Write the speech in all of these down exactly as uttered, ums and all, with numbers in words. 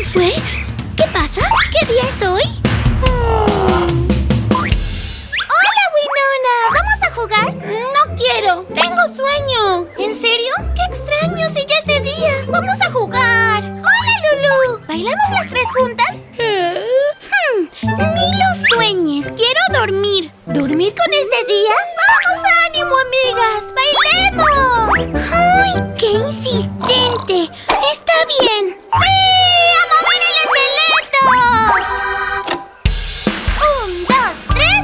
fue? ¿Qué pasa? ¿Qué día es hoy? ¡Hola, Winona! ¿Vamos a jugar? No quiero. Tengo sueño. ¿En serio? ¡Qué extraño! Si ya es de día. ¡Vamos a jugar! ¡Hola, Lulu! ¿Bailamos las tres juntas? Hmm, ni lo sueñes. Quiero dormir. ¿Dormir con este día? ¡Vamos, ánimo, amigas! ¡Bailemos! ¡Ay, qué insistente! ¡Está bien! ¡Sí! ¡A mover el esqueleto! ¡Un, dos, tres,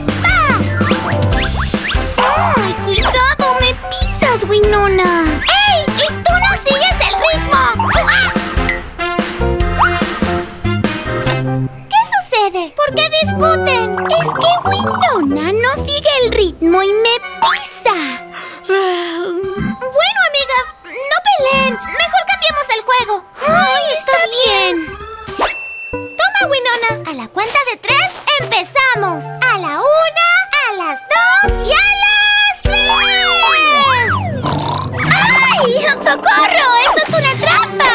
va! ¡Ay, cuidado! ¡Me pisas, Winona! ¡Ey! ¡Y tú no sigues el ritmo! ¡Ah! ¿Qué sucede? ¿Por qué discuten? Es que Winona no sigue el ritmo y me pisa. Bueno, amigas, no peleen. Mejor cambiemos el juego. ¡Ay, está bien! Toma, Winona. A la cuenta de tres, empezamos. A la una, a las dos y a las tres. ¡Ay! ¡Socorro! ¡Esto es una trampa!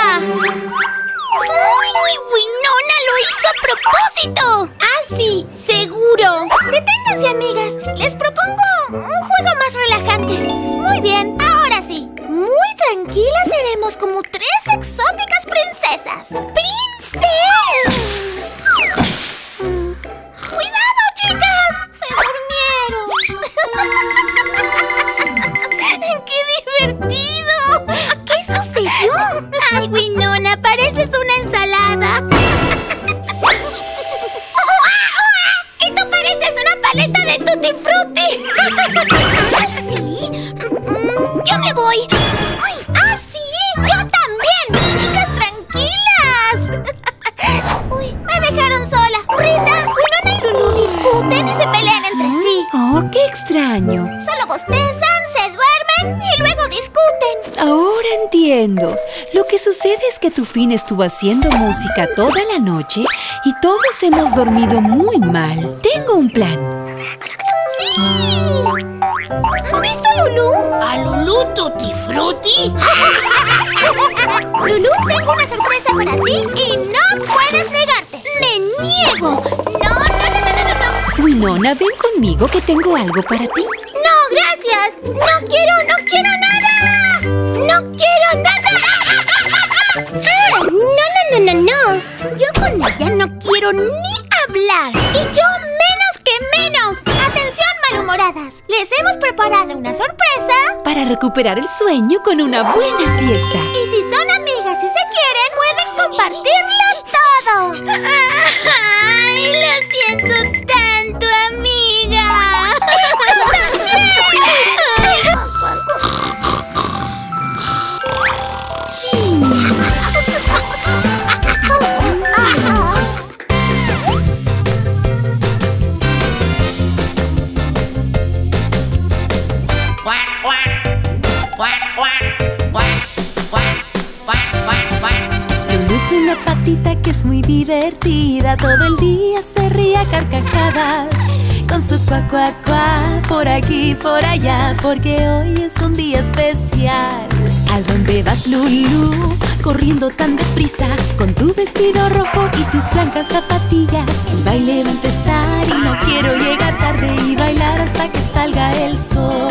¡Uy! ¡Winona lo hizo a propósito! ¡Ah, sí! ¡Seguro! Deténganse, amigas. Les propongo un juego más relajante. Muy bien, ahora sí. Muy tranquilas seremos como tres exóticas princesas. ¡Princesas! ¡Cuidado, chicas! ¡Se durmieron! ¡Qué divertido! ¿Qué sucedió? ¡Ay, Winona! Pareces una ensalada. ¡Y tú pareces una paleta de Tutti Frutti! ¿Ah, sí? ¡Yo me voy! ¡Ay! ¡Ah, sí! ¡Yo también! ¡Chicas, tranquilas! ¡Uy! ¡Me dejaron sola! ¡Rita! Winona y Lulu discuten y se pelean entre sí. ¡Oh, qué extraño! Solo bostezan, se duermen y luego discuten. Ahora entiendo. Lo que sucede es que Tufín estuvo haciendo música toda la noche y todos hemos dormido muy mal. Tengo un plan. ¡Sí! ¿Han visto a Lulu? ¿A Lulu Tutti Frutti? Lulu, tengo una sorpresa para ti y no puedes negarte. ¡Me niego! ¡No, no, no, no, no, no! Winona, ven conmigo que tengo algo para ti. ¡No, gracias! ¡No quiero, no quiero nada! ¡No quiero nada! ¡Ah! No, no, no, no, no. Yo con ella no quiero ni hablar. Y yo menos que menos. ¡Atención, malhumoradas! Les hemos preparado una sorpresa Para recuperar el sueño con una buena siesta. y si son amigas y se quieren, pueden compartirlo todo. ¡Ay, lo siento tanto, amiga! Lulu es una patita que es muy divertida. Todo el día se ríe a carcajadas con su cuac, cuac, cuac, por aquí, por allá, porque hoy es un día especial. ¿A dónde vas, Lulu? Corriendo tan deprisa, con tu vestido rojo y tus blancas zapatillas. El baile va a empezar y no quiero llegar tarde y bailar hasta que salga el sol.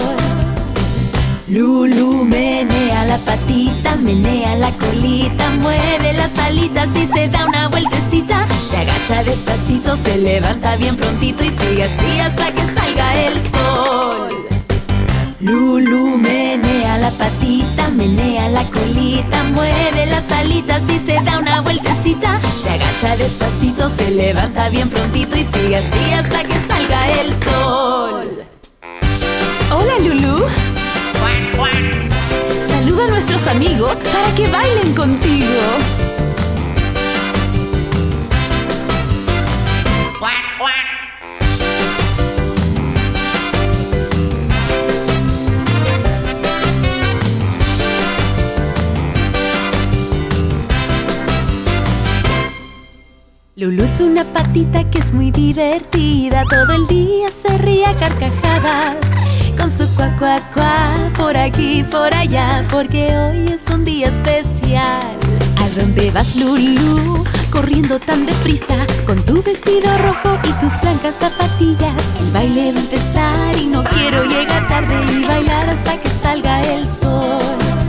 Lulu menea la patita, menea la colita, mueve las alitas y se da una vueltecita. Se agacha despacito, se levanta bien prontito y sigue así hasta que salga el sol. Lulu menea la patita, menea la colita, mueve las alitas y se da una vueltecita. Se agacha despacito, se levanta bien prontito y sigue así hasta que salga el sol. Hola, Lulu. Saluda a nuestros amigos para que bailen contigo. Lulu es una patita que es muy divertida. Todo el día se ríe a carcajadas con su cuac, cuac, cuac, por aquí, por allá, porque hoy es un día especial. ¿A dónde vas, Lulú? Corriendo tan deprisa, con tu vestido rojo y tus blancas zapatillas. El baile va a empezar y no quiero llegar tarde y bailar hasta que salga el sol.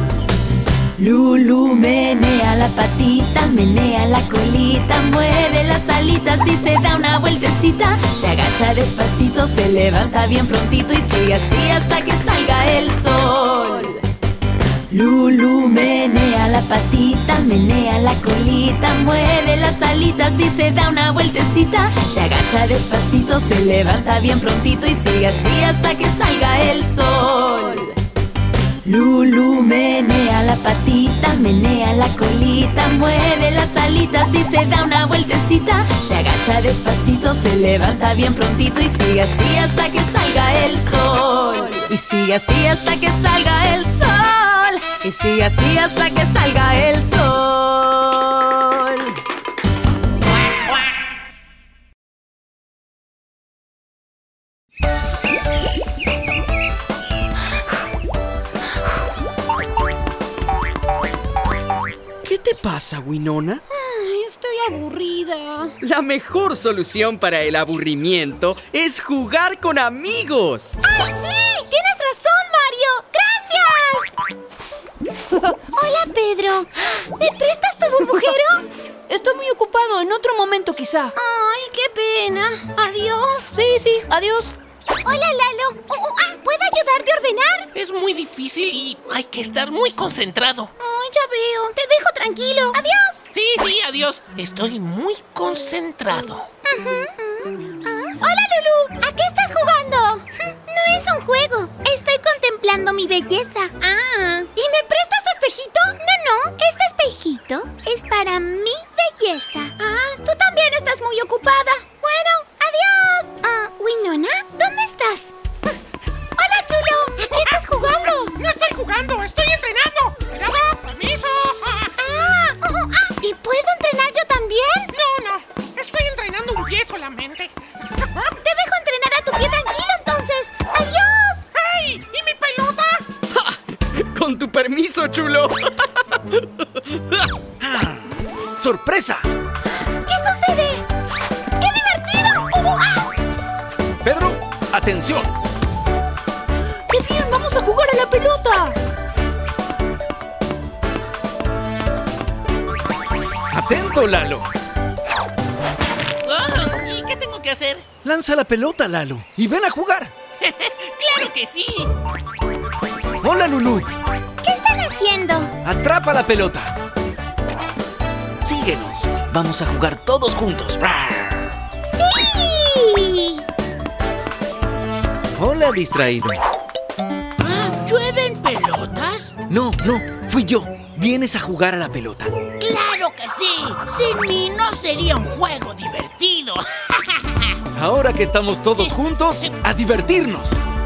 Lulú menea la patita, menea la colita, mueve las alitas y se da una vueltecita. Se agacha despacito, se levanta bien prontito y sigue así hasta que salga el sol. Lulú menea la patita, menea la colita, mueve las alitas y se da una vueltecita. Se agacha despacito, se levanta bien prontito y sigue así hasta que salga el sol. Lulú menea la patita, menea la colita, mueve las alitas y se da una vueltecita. Se agacha despacito, se levanta bien prontito y sigue así hasta que salga el sol. Y sigue así hasta que salga el sol. Y sigue así hasta que salga el sol. ¿Qué te pasa, Winona? Ay, estoy aburrida. La mejor solución para el aburrimiento es jugar con amigos. ¡Ay, sí! ¡Tienes razón, Mario! ¡Gracias! Hola, Pedro. ¿Me prestas tu burbujero? Estoy muy ocupado, en otro momento quizá. Ay, qué pena. Adiós. Sí, sí, adiós. Hola, Lalo. Oh, oh, ah, ¿puedo ayudarte a ordenar? Es muy difícil y hay que estar muy concentrado. Ay, ya veo. Te dejo tranquilo. Adiós. Sí, sí, adiós. Estoy muy concentrado. Uh-huh. Ah, hola, Lulú. ¿A qué estás jugando? No es un juego. Estoy contemplando mi belleza. Ah. ¿Y me prestas tu espejito? No, no. Este espejito es para mi belleza. Ah, tú también estás muy ocupada. Bueno, adiós. Ah, Winona, ¿dónde estás? Hola, chulo. ¿A qué estás jugando? No estoy jugando, estoy entrenando. ¡Cuidado! ¡Permiso! Ah, oh, oh, ah. ¿Y puedo entrenar yo también? No, no. Estoy entrenando un pie solamente. Te dejo entrenar a tu pie tranquilo, entonces. ¡Adiós! ¡Hey! ¿Y mi pelota? ¡Ja! Con tu permiso, chulo. ¡Sorpresa! ¿Qué sucede? ¡Qué divertido! ¡Uh, ah! Pedro, atención. ¡Qué bien! ¡Vamos a jugar a la pelota! Atento, Lalo. Ah, ¿y qué tengo que hacer? Lanza la pelota, Lalo, y ven a jugar. ¡Claro que sí! Hola, Lulú. ¿Qué están haciendo? Atrapa la pelota. Síguenos. Vamos a jugar todos juntos. ¡Sí! Hola, distraído. ¿Ah, ¿llueven pelotas? No, no, fui yo. ¿Vienes a jugar a la pelota? ¡Claro que sí! Sin mí no sería un juego divertido. Ahora que estamos todos juntos, a divertirnos.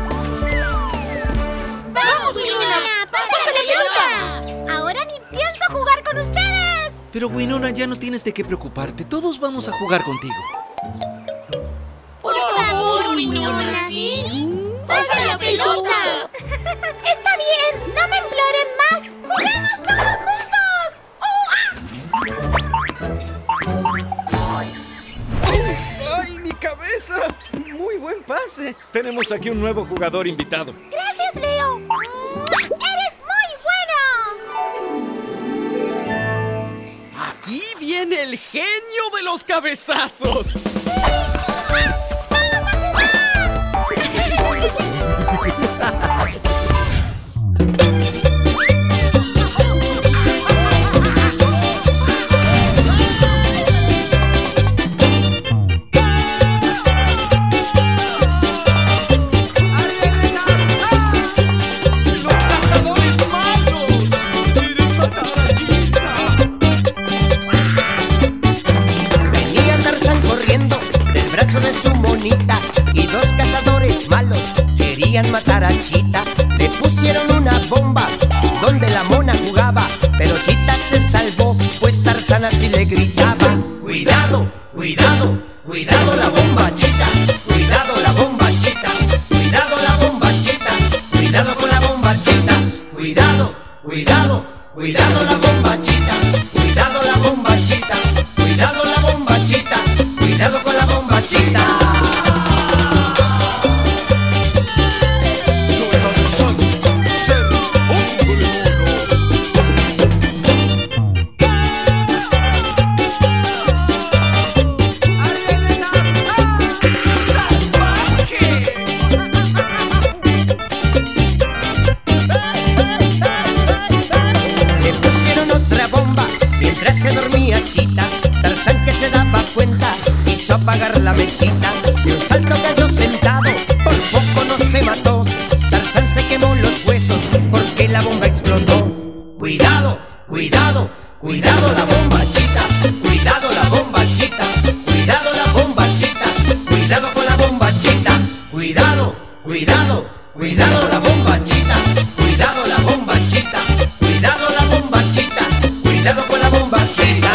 ¡Vamos, Winona! ¡Pásale la pelota! Ahora ni pienso jugar con ustedes. Pero, Winona, ya no tienes de qué preocuparte. Todos vamos a jugar contigo. ¡Por favor, Winona! ¿Sí? ¡Pasa la pelota! Está bien, no me imploren más. ¡Juguemos todos juntos! ¡Oh, ah! ¡Ay, mi cabeza! Muy buen pase. Tenemos aquí un nuevo jugador invitado. ¡Gracias, Leo! ¡Eres muy bueno! Aquí viene el genio de los cabezazos. De su monita y dos cazadores malos querían matar a Chita. Le pusieron una bomba donde la mona jugaba, pero Chita se salvó, pues Tarzán así le gritaba: cuidado, cuidado, cuidado la bomba, Chita. Cuidado la bomba, Chita. Cuidado la bomba, Chita. Cuidado con la bomba, Chita. Cuidado, cuidado, cuidado la bomba, Chita. Cuidado se dormía Chita. Tarzán, que se daba cuenta, hizo apagar la mechita. De un salto cayó sentado, por poco no se mató. Tarzán se quemó los huesos porque la bomba explotó. Cuidado, cuidado, cuidado la bomba Chita. Cuidado la bomba Chita. Cuidado la bomba Chita. Cuidado con la bomba Chita. Cuidado, cuidado, cuidado la bomba Chita. Cuidado la bomba Chita. Cuidado la bomba Chita. Cuidado con la bomba Chita.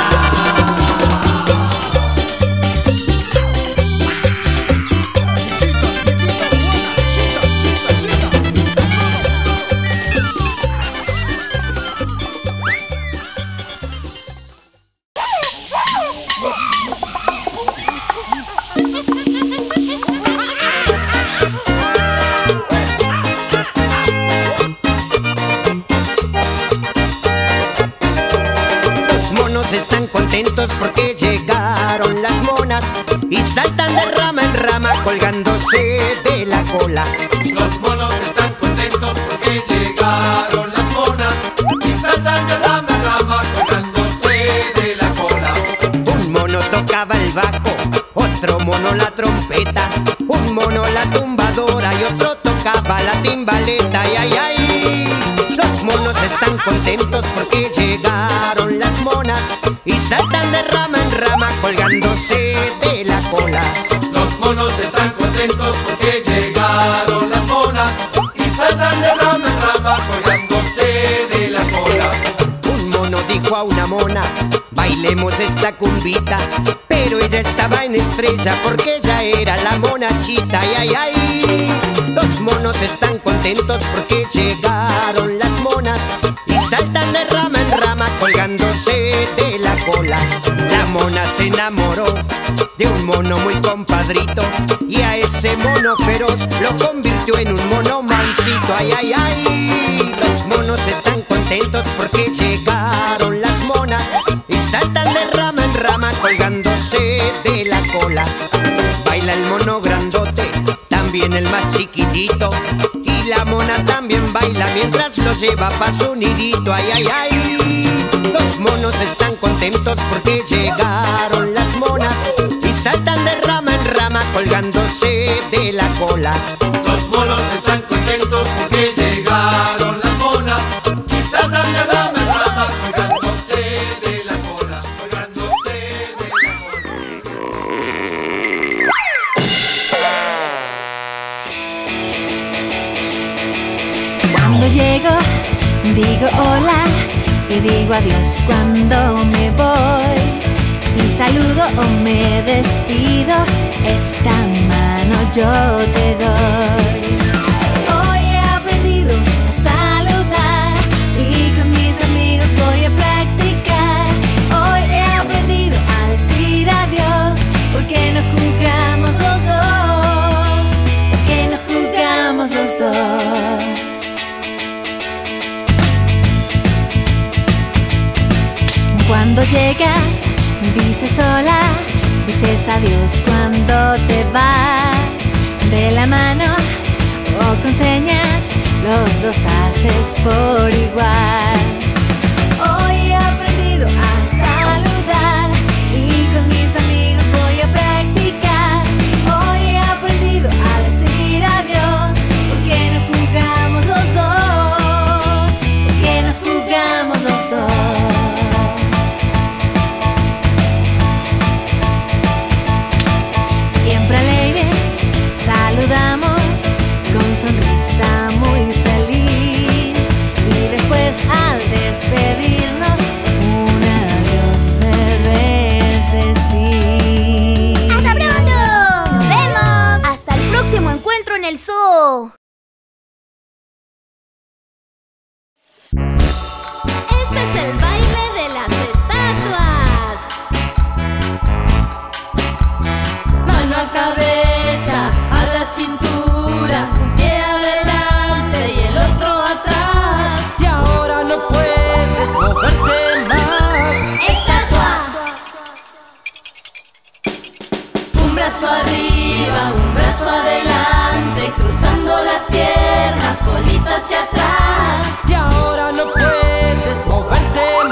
Porque llegaron las monas y saltan de rama en rama colgándose de la cola. Los monos están contentos porque llegaron las monas y saltan de rama en rama colgándose de la cola. Un mono tocaba el bajo, otro mono la trompeta, un mono la tumbadora y otro tocaba la timbaleta. ¡Ay, ay, ay! Los monos están contentos porque llegaron las monas y saltan de rama en rama colgándose de la cola. Los monos están contentos porque llegaron las monas y saltan de rama en rama colgándose de la cola. Un mono dijo a una mona, bailemos esta cumbita, pero ella estaba en estrella porque ella era la mona Chita. ¡Ay, ay, ay! Los monos están contentos porque llegaron las monas y saltan de rama en rama colgándose de la cola. La mona se enamoró de un mono muy compadrito y a ese mono feroz lo convirtió en un mono mansito. ¡Ay, ay, ay! Los monos están contentos porque llegaron las monas y saltan de rama en rama colgándose de la cola. Baila el mono grandote, también el más chiquitito, y la mona también baila mientras lo lleva pa' su nidito. ¡Ay, ay, ay! Los monos están contentos porque llegaron las monas y saltan de rama en rama colgándose de la cola. Los monos están contentos porque llegaron las monas y saltan de rama en rama colgándose de la cola, colgándose de la cola. Cuando llego, digo hola y digo adiós cuando me voy. Si saludo o me despido, esta mano yo te doy. Hoy he aprendido a saludar y con mis amigos voy a practicar. Hoy he aprendido a decir adiós porque no jugamos los dos, porque no jugamos los dos. Cuando llegas, dices hola, dices adiós cuando te vas. De la mano o con señas, los dos haces por igual. Hoy he aprendido a saludar y con mis amigos voy a practicar. Hoy he aprendido a decir adiós porque no jugamos los dos, porque no jugamos los dos. Saludamos con sonrisa muy feliz y después al despedirnos un adiós debes decir. ¡Hasta pronto! ¡Nos vemos! ¡Hasta el próximo encuentro en el zoo! Este es el baile de las estatuas. Mano a cabeza, a la cintura, un pie adelante y el otro atrás. Y ahora no puedes moverte más. Estatua. Un brazo arriba, un brazo adelante, cruzando las piernas, colita hacia atrás. Y ahora no puedes moverte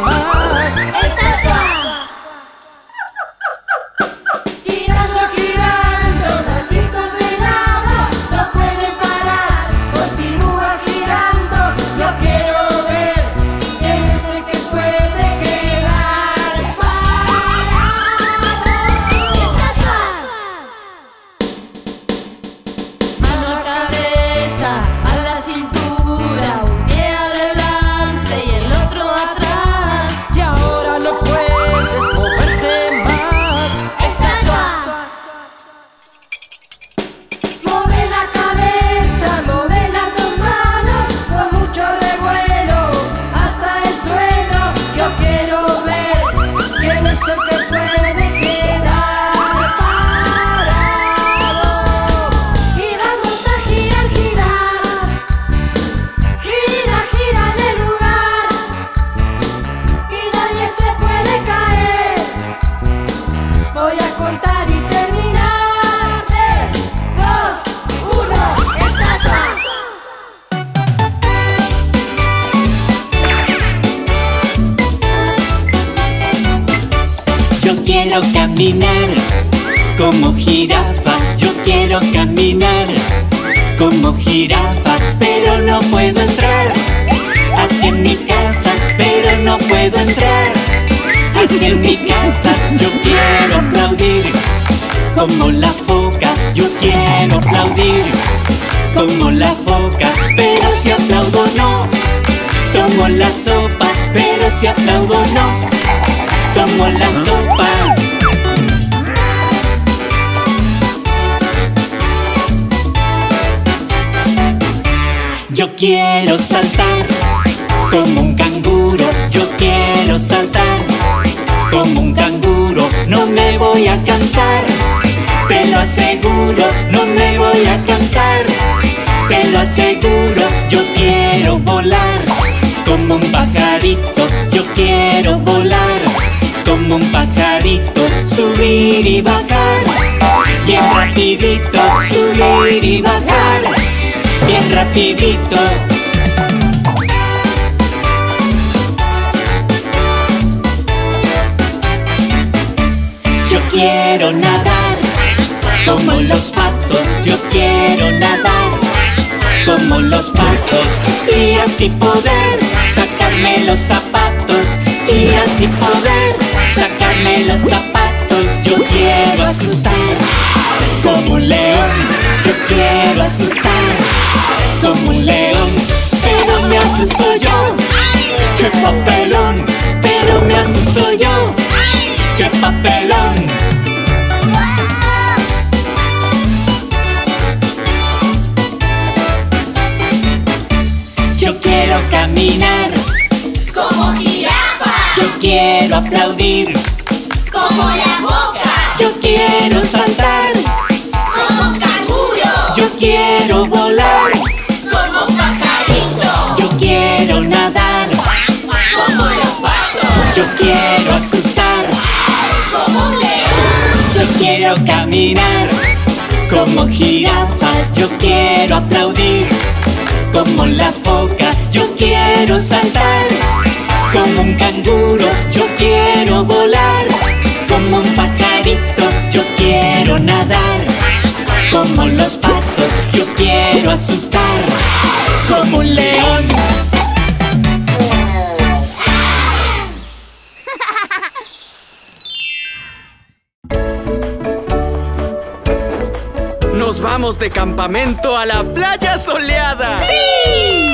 quiero caminar como jirafa. Yo quiero caminar como jirafa, pero no puedo entrar hacia mi casa, pero no puedo entrar hacia mi casa. Yo quiero aplaudir como la foca, yo quiero aplaudir como la foca, pero si aplaudo no tomo la sopa, pero si aplaudo no tomo la sopa. Yo quiero saltar como un canguro, yo quiero saltar como un canguro. No me voy a cansar, te lo aseguro, no me voy a cansar, te lo aseguro. Yo quiero volar como un pajarito, yo quiero volar como un pajarito, subir y bajar, bien rapidito, subir y bajar, bien rapidito. Yo quiero nadar como los patos, yo quiero nadar como los patos, y así poder sacarme los zapatos, y así poder sacarme los zapatos. Yo quiero asustar como un león, yo quiero asustar como un león, pero me asusto yo, qué papelón, pero me asusto yo, qué papelón. Yo quiero caminar como jirafa, yo quiero aplaudir como la foca, yo quiero saltar como canguro, yo quiero volar como pajarito, yo quiero nadar como los patos, yo quiero asustar como un león. Yo quiero caminar como jirafa, yo quiero aplaudir como la foca, yo quiero saltar como un canguro, yo quiero volar como un pajarito, yo quiero nadar como los patos, yo quiero asustar como un león. Nos vamos de campamento a la playa soleada. ¡Sí!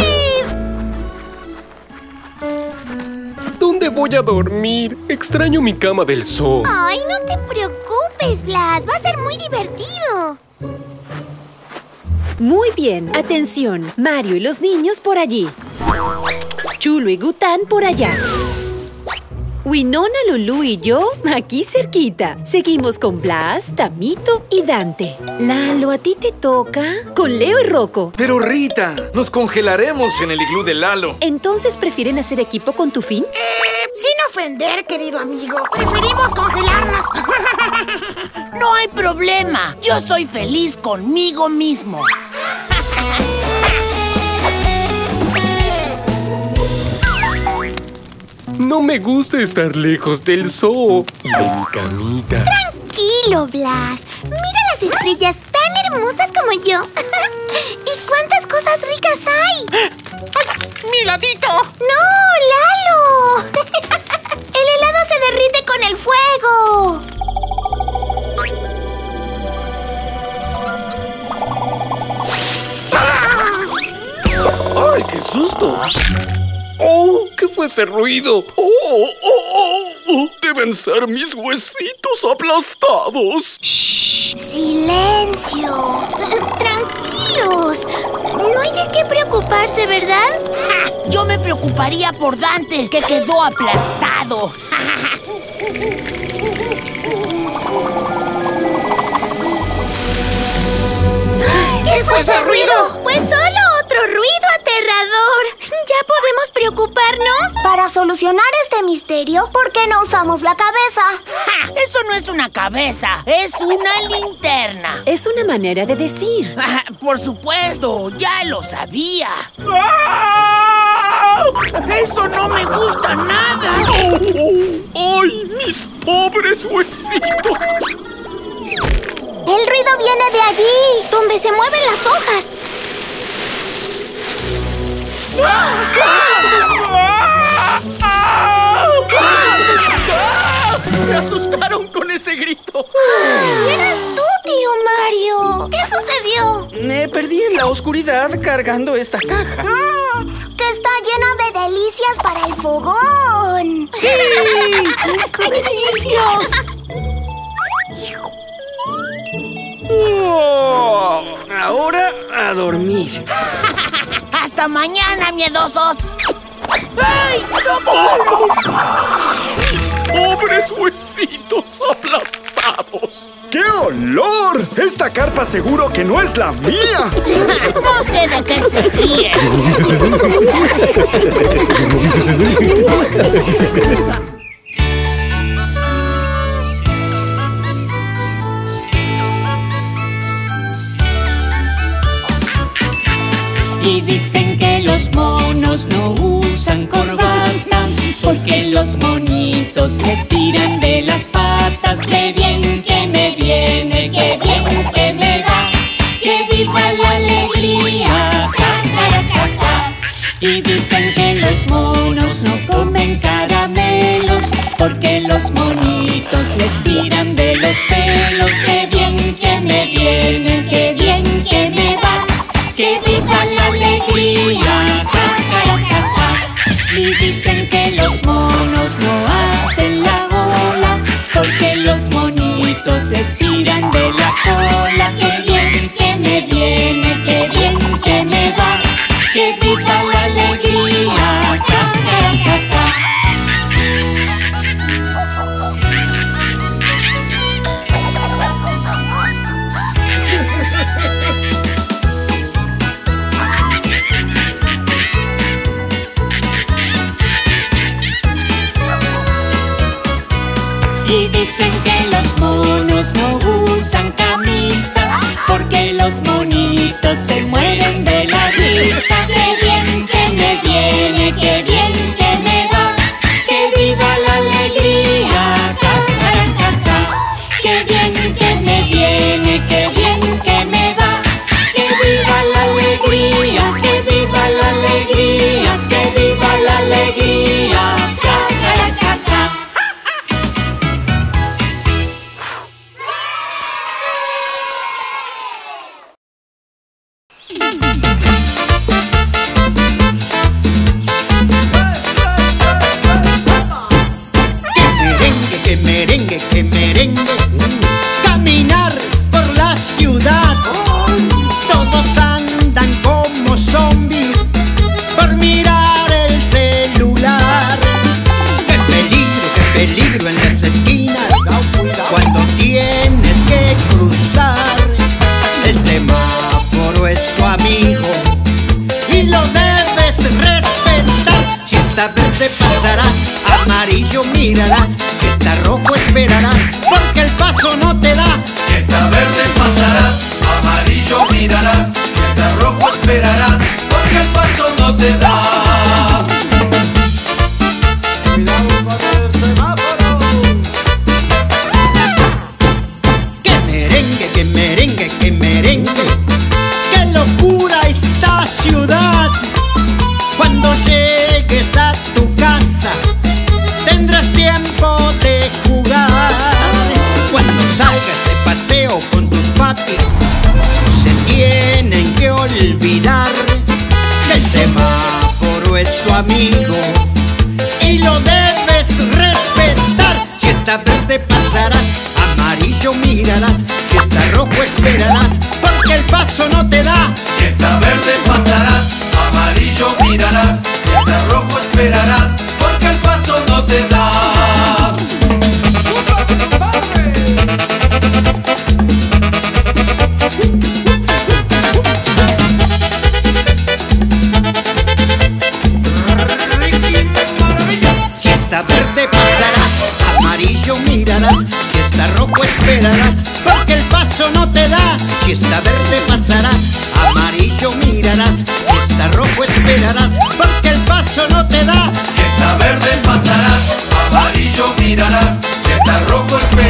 ¿Dónde voy a dormir? Extraño mi cama del zoo. Ay, no te preocupes, Blas. Va a ser muy divertido. Muy bien, atención. Mario y los niños por allí. Chulo y Gután por allá. Winona, Lulú y yo aquí cerquita. Seguimos con Blas, Tamito y Dante. Lalo, ¿a ti te toca? Con Leo y Rocco. Pero Rita, nos congelaremos en el iglú de Lalo. ¿Entonces prefieren hacer equipo con Tufín? Eh, sin ofender, querido amigo. Preferimos congelarnos. No hay problema. Yo soy feliz conmigo mismo. No me gusta estar lejos del zoo y de mi camita. Tranquilo, Blas. Mira las estrellas tan hermosas como yo. ¿Y cuántas cosas ricas hay? ¡Ay, mi heladito! ¡No, Lalo! El helado se derrite con el fuego. ¡Ay, qué susto! ¡Oh! ¿Qué fue ese ruido? ¡Oh! ¡Oh! ¡Oh! oh ¡Deben ser mis huesitos aplastados! ¡Shh! ¡Silencio! Tranquilos. No hay de qué preocuparse, ¿verdad? ¡Ja! Yo me preocuparía por Dante, que quedó aplastado. ¿Qué fue ese ruido? Pues solo otro ruido aterrador. ¿Ya podemos preocuparnos? Para solucionar este misterio, ¿por qué no usamos la cabeza? ¡Ja! Eso no es una cabeza, es una linterna. Es una manera de decir. ¡Ja! Por supuesto, ya lo sabía. Eso no me gusta nada. ¡Oh! ¡Ay, mis pobres ¡Pobres huesitos! El ruido viene de allí, donde se mueven las hojas. ¡Me asustaron con ese grito! ¡Eras tú, tío Mario! ¿Qué sucedió? Me perdí en la oscuridad cargando esta caja. Mm, que está llena de delicias para el fogón. ¡Sí! ¡Qué delicias! Oh, ahora a dormir. ¡Hasta mañana, miedosos! ¡Ay, socorro! ¡Pobres huesitos aplastados! ¡Qué olor! Esta carpa seguro que no es la mía. No sé de qué se ríe. Y dicen que los monos no usan corbata porque los monitos les tiran de las patas. ¡Qué bien que me viene! ¡Qué bien que me va! ¡Que viva la alegría! ¡Ja, ja, ja, ja! Y dicen que los monos no comen caramelos porque los monitos les tiran de los pelos. ¡Qué bien que me viene! ¡Qué bien que me va! ¡Que viva la alegría! ¡Ja, ja, ja, ja! Y dicen que los monos no hacen la ola porque los monitos les tiran de la cola. ¡Qué bien que me viene! ¡Qué bien que me va! ¡Que viva la alegría! ¡Ja, ja, ja, ja! Y dicen que los monos no usan camisa porque los monitos se mueren de la risa. ¡Qué bien que me viene! ¡Qué bien que me va! ¡Que viva la alegría! ¡Ja, ja, ja, ja! ¡Qué bien que me viene! ¡Qué bien que me va! ¡Que viva la alegría! ¡Que viva la alegría! ¡Que viva la alegría! ¡Ja, ja, ja, ja! Que merengue, que merengue, caminar por la ciudad. Todos andan como zombies por mirar el celular. Qué peligro, qué peligro en las esquinas cuando tienes que cruzar. El semáforo es tu amigo y lo debes respetar. Si está verde pasarás, amarillo mirarás, si está rojo esperarás, porque el paso no te da. Si está verde pasarás, amarillo mirarás, si está rojo esperarás, porque el paso no te da. Cuidado con el semáforo. Que merengue, que merengue, que merengue, qué locura esta ciudad. Cuando llegues a tu casa tendrás tiempo de jugar. Cuando salgas de paseo con tus papis se tienen que olvidar que el semáforo es tu amigo y lo debes respetar. Si está verde pasarás, amarillo mirarás, si está rojo esperarás, porque el paso no te da. Si está verde pasarás, amarillo mirarás, si está rojo esperarás, porque el paso no te da. Si está verde pasarás, amarillo mirarás, si está rojo esperarás, porque el paso no te da. Si está verde pasarás, amarillo mirarás, si está rojo esperarás, porque el paso no te da. Si está verde pasarás, amarillo mirarás, si está rojo esperarás.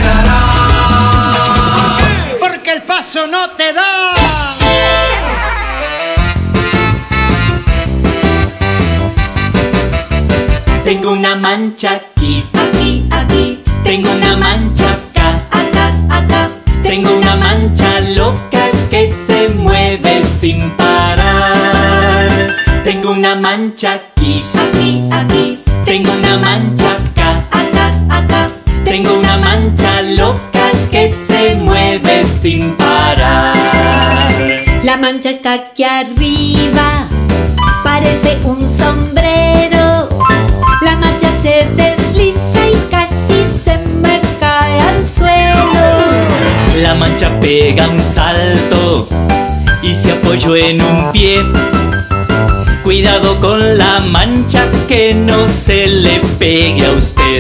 mancha aquí, aquí, aquí. Tengo una mancha acá, acá, acá. Tengo una mancha loca que se mueve sin parar. Tengo una mancha aquí, aquí, aquí. Tengo una mancha acá, acá, acá. Tengo una mancha loca que se mueve sin parar. La mancha está aquí arriba, parece un sombrero. La mancha se desliza y casi se me cae al suelo. La mancha pega un salto y se apoyó en un pie. Cuidado con la mancha que no se le pegue a usted.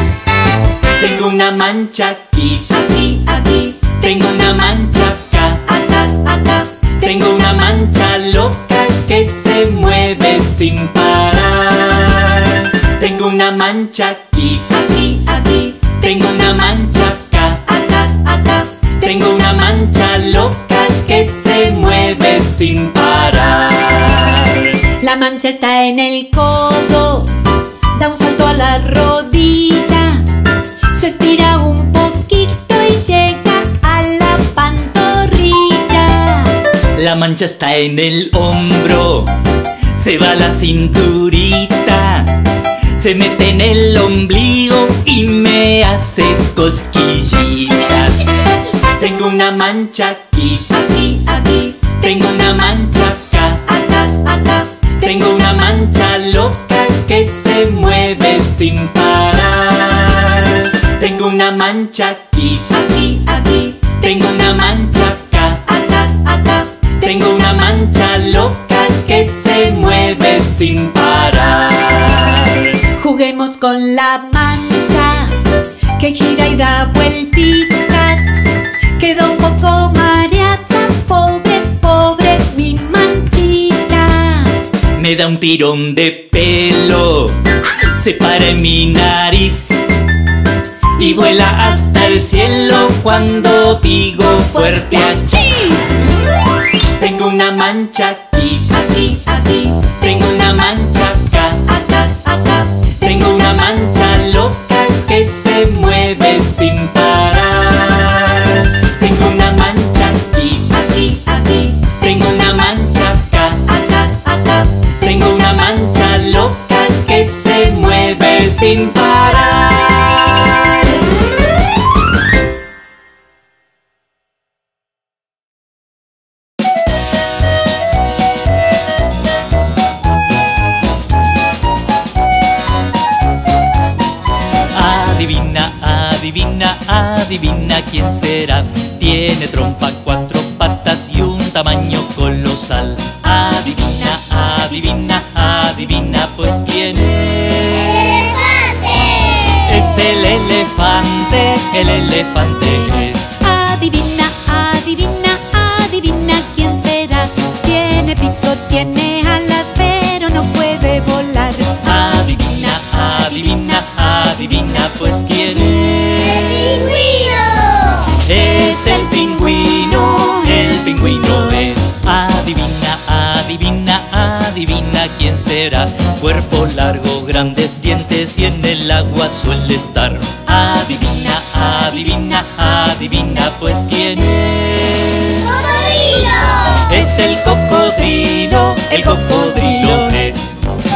Tengo una mancha aquí, aquí, aquí. Tengo una mancha acá, acá, acá. Tengo una mancha loca que se mueve sin parar. Tengo una mancha aquí, aquí, aquí. Tengo una mancha acá, acá, acá. Tengo una mancha loca que se mueve sin parar. La mancha está en el codo, da un salto a la rodilla, se estira un poquito y llega a la pantorrilla. La mancha está en el hombro, se va a la cinturita, se mete en el ombligo y me hace cosquillitas. Tengo una mancha aquí, aquí, aquí. Tengo una mancha acá, acá, acá. Tengo una mancha loca que se mueve sin parar. Tengo una mancha aquí, aquí, aquí. Tengo una mancha acá, acá, acá. Tengo una mancha loca que se mueve sin parar. Juguemos con la mancha que gira y da vueltitas. Quedó un poco mareada, pobre, pobre mi manchita. Me da un tirón de pelo, se para en mi nariz y vuela hasta el cielo cuando digo fuerte achís. Tengo una mancha aquí, aquí, aquí. Tengo una mancha acá, acá, acá. Tengo una mancha loca que se mueve sin parar. Tengo una mancha aquí, aquí, aquí. Tengo una mancha acá, acá, acá. Tengo una mancha loca que se mueve sin parar. Adivina, adivina, adivina quién será. Tiene trompa, cuatro patas y un tamaño colosal. Adivina, adivina, adivina, pues quién es. ¡Elefante! Es el elefante, el elefante es. Adivina, adivina, adivina quién será. Tiene pico, tiene alas, pero no puede volar. Adivina, adivina, adivina, pues quién es. ¡El pingüino! Es el pingüino, el pingüino es. Adivina, adivina, adivina quién será. Cuerpo largo, grandes dientes y en el agua suele estar. Adivina, adivina, adivina, pues quién es. ¡Cocodrilo! Es el cocodrilo, el cocodrilo es.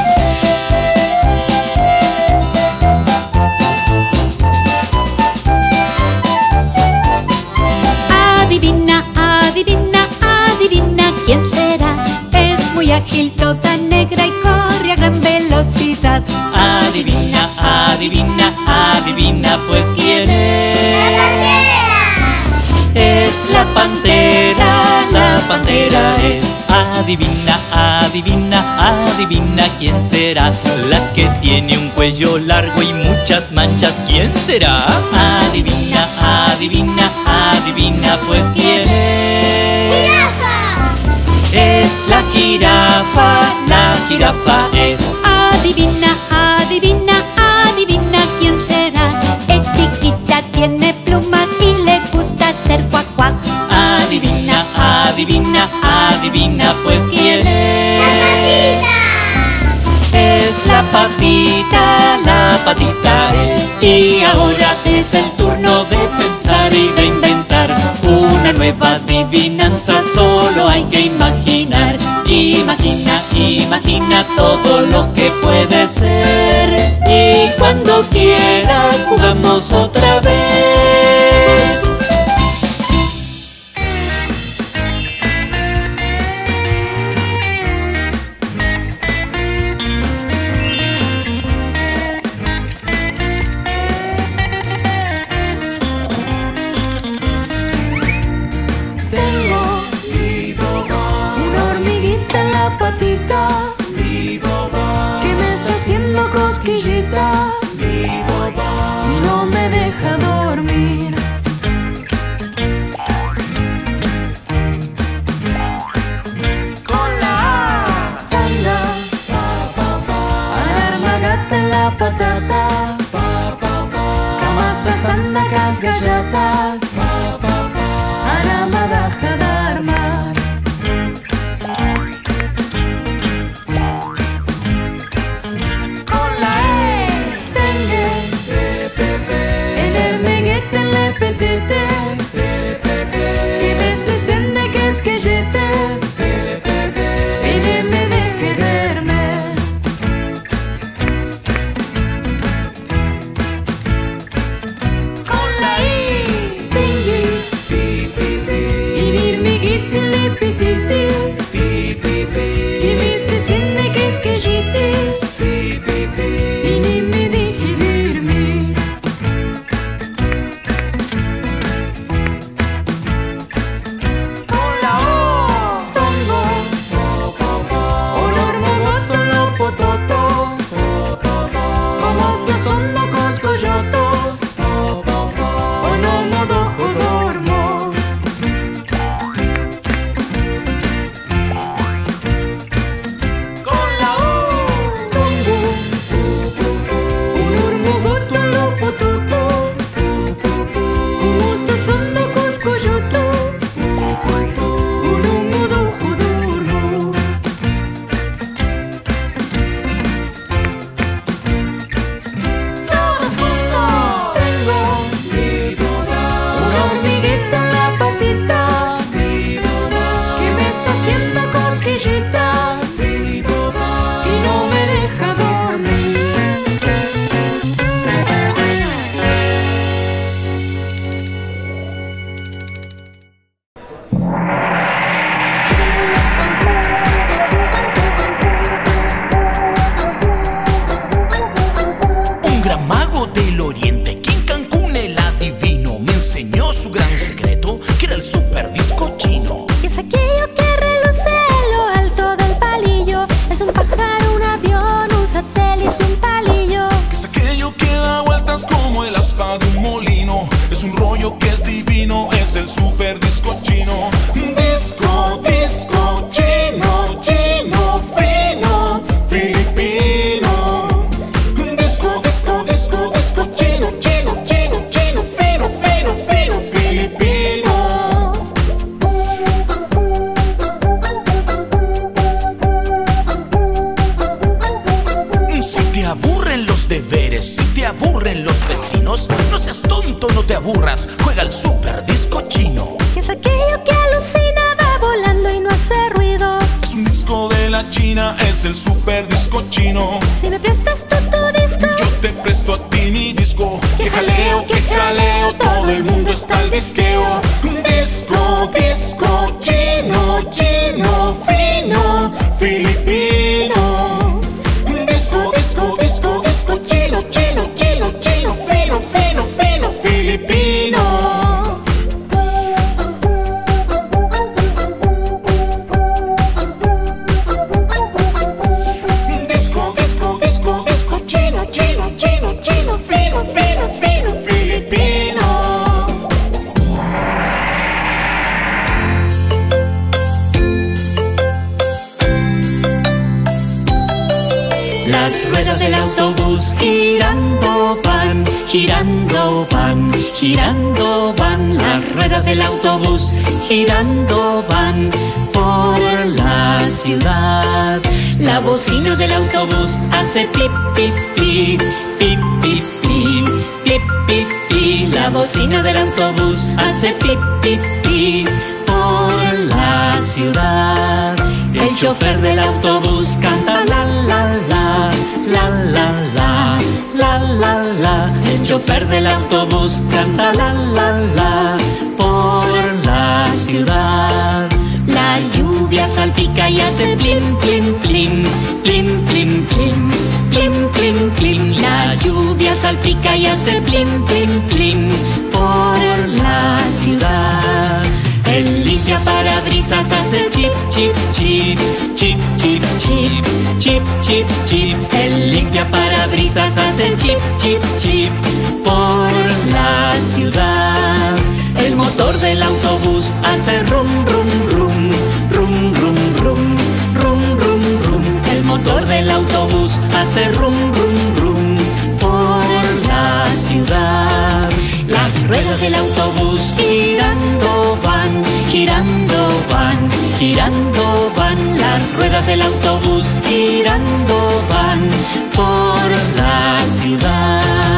Adivina, adivina, adivina quién será. Es muy ágil, toda negra y corre a gran velocidad. Adivina, adivina, adivina, pues quién es. ¡La pantera! Es la pantera, la pantera es. Adivina, adivina, adivina quién será. La que tiene un cuello largo y muchas manchas, ¿quién será? Adivina, adivina, adivina, pues quién es. ¡Jirafa! Es la jirafa, la jirafa es. Adivina, adivina, adivina quién será. Es chiquita, tiene plumas y le gusta hacer cuac cuac. Adivina, adivina, adivina, pues quién es. ¡La patita! Es la patita, la patita Y ahora es el turno de pensar y de inventar una nueva adivinanza, solo hay que imaginar. Imagina, imagina todo lo que puede ser. Y cuando quieras jugamos otra vez. Que me está haciendo cosquillitas y no me deja dormir. Con la tanga, alarma gata en la patata, camastras andacas gallatas, alarma daja darmar. Las ruedas del autobús girando van, girando van, girando van. Las ruedas del autobús girando van por la ciudad. La bocina del autobús hace pip, pip, pip, pip, pip, pip. la bocina del autobús hace pip, pip, pip por la ciudad. El chofer del autobús canta la, la, la, la, la, la, la, la, la. El chofer del autobús canta la, la, la por la ciudad. La lluvia salpica y hace plim, plim, plim, plim, plim, plim, plim, plim, plim. La lluvia salpica y hace plim, plim, plim por la ciudad. El limpia parabrisas hace chip, chip, chip, chip, chip, chip, chip, chip, chip. El limpia parabrisas hace chip, chip, chip por la ciudad. El motor del autobús hace rum, rum, rum, rum, rum, rum, rum, rum, rum. El motor del autobús hace rum, rum, rum por la ciudad. Las ruedas del autobús girando van, girando van, girando van. Las ruedas del autobús girando van por la ciudad.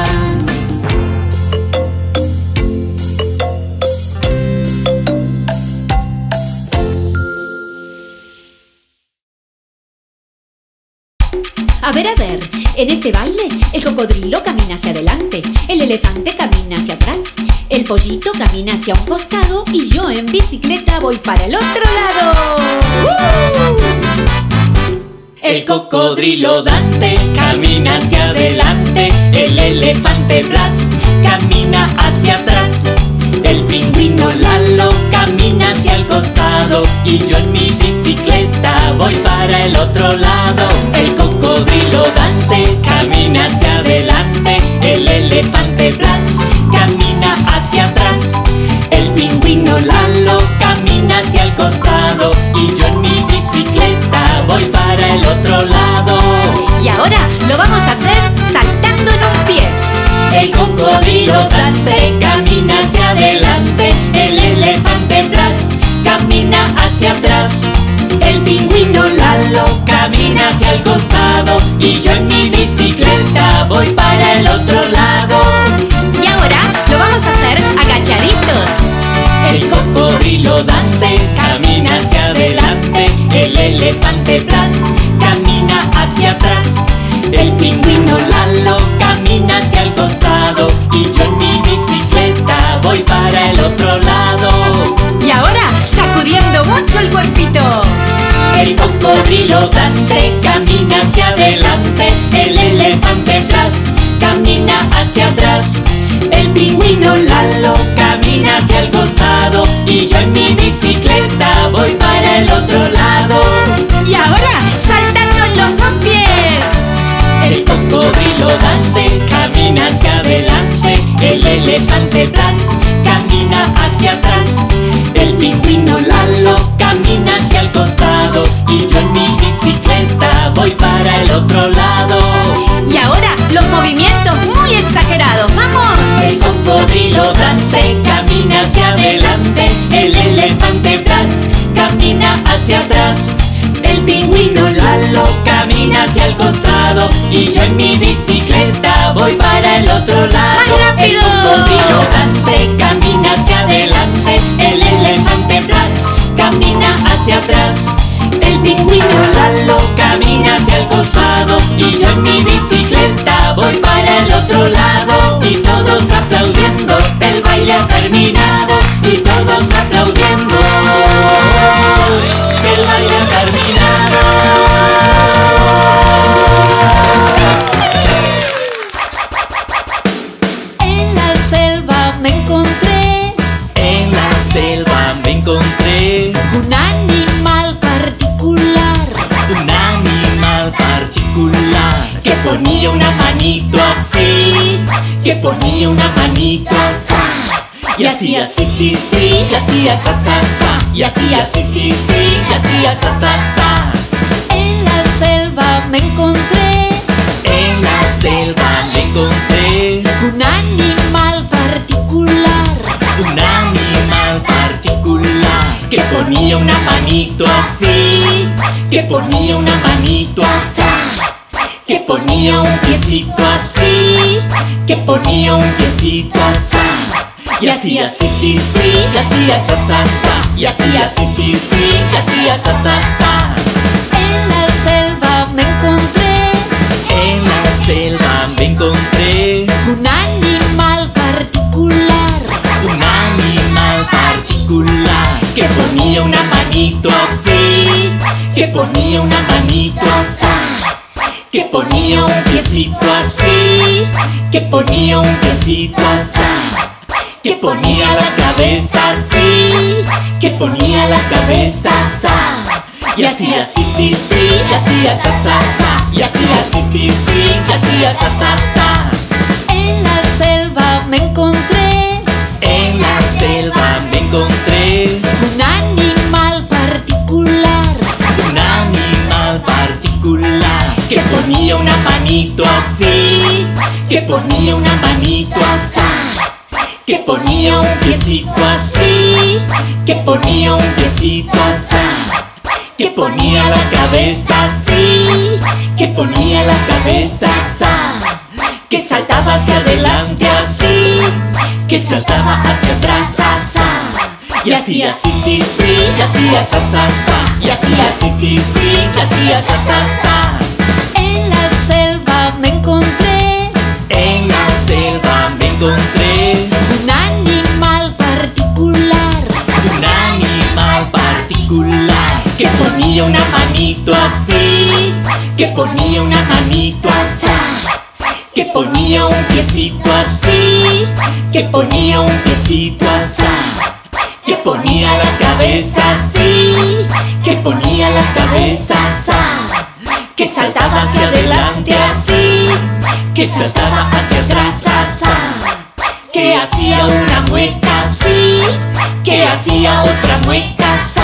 A ver, a ver, en este baile el cocodrilo camina hacia adelante, el elefante camina hacia atrás, el pollito camina hacia un costado y yo en bicicleta voy para el otro lado. ¡Uh! El cocodrilo Dante camina hacia adelante, el elefante Blas camina hacia atrás, el pingüino Lalo camina hacia el costado y yo en mi bicicleta voy para el otro lado. El cocodrilo Dante camina hacia adelante, el elefante Blas camina hacia atrás, el pingüino Lalo camina hacia el costado y yo en mi bicicleta voy para el otro lado. Y ahora lo vamos a hacer saltando en un pie. El cocodrilo Dante camina hacia adelante, el elefante Blas camina hacia atrás, el pingüino Lalo camina hacia el costado y yo en mi bicicleta voy para el otro lado. Y ahora lo vamos a hacer agachaditos. El cocodrilo Dante camina hacia adelante, el elefante Blas camina hacia atrás, el pingüino Lalo camina hacia el costado y yo en mi bicicleta voy para el otro lado. Y ahora sacudiendo mucho el cuerpito. El cocodrilo Dante camina hacia adelante, el elefante Blas camina hacia atrás, el pingüino Lalo camina hacia el costado y yo en mi bicicleta voy para el otro lado. Y ahora saltando en los dos pies. El cocodrilo Dante camina hacia adelante, el elefante Blas camina hacia atrás, el pingüino Lalo camina hacia el costado y yo en mi bicicleta voy para el otro lado. Y ahora los movimientos muy exagerados, ¡vamos! El cocodrilo Dante camina hacia adelante, el elefante Blas camina hacia atrás, el pingüino Lalo camina hacia el costado y yo en mi bicicleta voy para el otro lado. ¡Más rápido! El cocodrilo Dante camina hacia adelante, el elefante Blas camina hacia atrás, el pingüino Lalo camina hacia el costado y yo en mi bicicleta voy para el otro lado. Y todos aplaudiendo, el baile ha terminado. Y todos aplaudiendo, el baile ha terminado. En la selva me encontré, en la selva me encontré un animal particular, un animal particular que ponía una manito así, que ponía una manito así. Y hacía así, sí, sí, y hacía sa, sa, sa. Y hacía así, sí, sí, y hacía sa, sa, sa. En la selva me encontré, en la selva me encontré un animal particular, un animal particular que ponía una manito así, que ponía una manito así, que ponía un piecito así, que ponía un piecito asá. Y hacía sí, sí, sí, y hacía sa, sa, sa. Y hacía sí, sí, sí, y hacía sa, sa, sa. En la selva me encontré, En la selva me encontré un animal particular, un animal particular que ponía una manito así, que ponía una manito asá, que ponía un piecito así, que ponía un piecito asá, que ponía la cabeza así, que ponía la cabeza asá. Y hacía sí, sí, sí, y hacía sa, sa, sa. Y hacía sí, sí, sí, y hacía sa, sa, sa. en la selva me encontré, En la selva me encontré un animal particular, un animal particular que ponía una manito así, que ponía una manito asá, que ponía un piecito así, que ponía un piecito asá, que ponía la cabeza así, que ponía la cabeza asá, que saltaba hacia adelante así, que saltaba hacia atrás asá, y hacía sí, sí, sí, y hacía sa, sa, sa, y hacía sí, sí, sí, y hacía sa, sa, sa. en la selva me encontré, En la selva me encontré un animal particular, un animal particular que ponía una manito así, que ponía una manito asá, que ponía un piecito así, que ponía un piecito asá, que ponía la cabeza así, que ponía la cabeza asá, que saltaba hacia adelante así, que saltaba hacia atrás asá, que hacía una mueca así, que hacía otra mueca asá.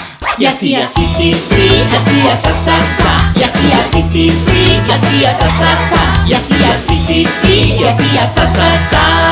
Y hacía sí, sí, sí, y hacía sa, sa, sa. Y hacía sí, sí, sí, y hacía sa, sa, sa. Y hacía sí, sí, sí, y hacía sa, sa, sa.